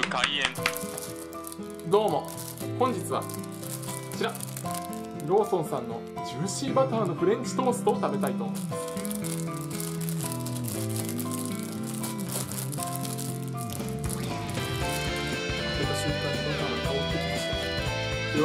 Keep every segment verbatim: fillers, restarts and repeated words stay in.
開演。 どうも、本日はこちらローソンさんのジューシーバターのフレンチトーストを食べたいと思います。開けた瞬間にバターの香ってきました。では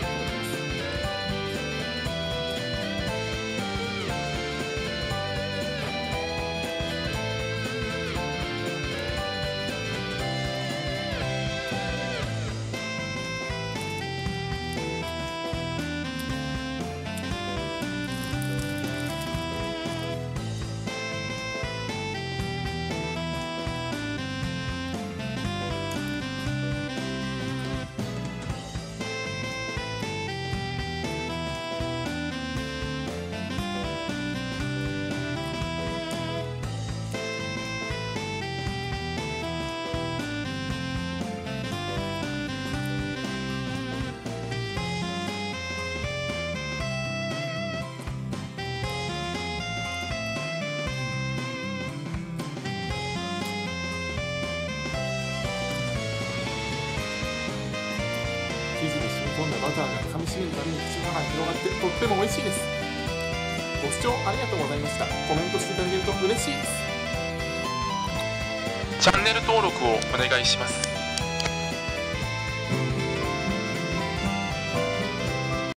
生地に染み込んだバターが噛みしめるたびに口の中に広がってとっても美味しいです。ご視聴ありがとうございました。コメントしていただけると嬉しいです。 チャンネル登録をお願いします。